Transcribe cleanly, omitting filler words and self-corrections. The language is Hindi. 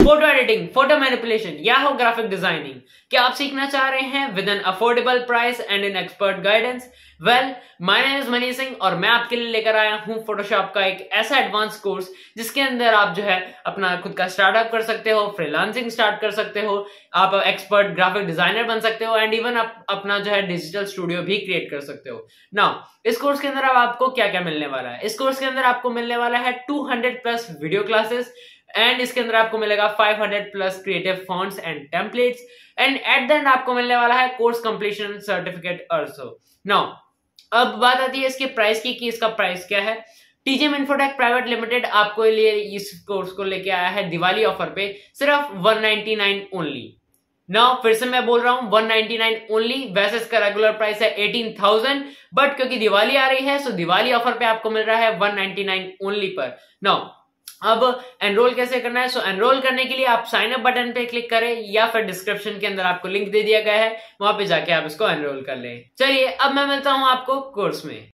फोटो एडिटिंग, फोटो मैनिपुलेशन या हो ग्राफिक डिजाइनिंग, क्या आप सीखना चाह रहे हैं with an affordable price and an expert guidance? Well, my name is Mani Singh और मैं आपके लिए लेकर आया हूं फोटोशॉप का एक ऐसा एडवांस कोर्स जिसके अंदर आप जो है अपना खुद का स्टार्टअप कर सकते हो, फ्रीलांसिंग स्टार्ट कर सकते हो, आप एक्सपर्ट ग्राफिक डिजाइनर बन सकते हो एंड इवन आप अपना जो है डिजिटल स्टूडियो भी क्रिएट कर सकते हो। नाउ इस कोर्स के अंदर अब आपको क्या क्या मिलने वाला है? इस कोर्स के अंदर आपको मिलने वाला है 200 प्लस वीडियो क्लासेस एंड इसके अंदर आपको मिलेगा 500 plus creative fonts and templates and at the end आपको मिलने वाला है course completion certificate also. Now अब बात आती है इसके प्राइस की कि इसका प्राइस क्या है। टीजीएम इन्फोटेक प्राइवेट लिमिटेड आपको लिए इस कोर्स को लेके आया है दिवाली ऑफर पे सिर्फ 199 ओनली। नाउ फिर से मैं बोल रहा हूं 199 ओनली, वैसे इसका रेगुलर प्राइस है 18,000 बट क्योंकि दिवाली आ रही है सो दिवाली ऑफर पे आपको मिल रहा है 199 ओनली पर। नाउ अब एनरोल कैसे करना है? सो एनरोल करने के लिए आप साइन अप बटन पे क्लिक करें या फिर डिस्क्रिप्शन के अंदर आपको लिंक दे दिया गया है, वहां पे जाके आप इसको एनरोल कर लें। चलिए अब मैं मिलता हूं आपको कोर्स में।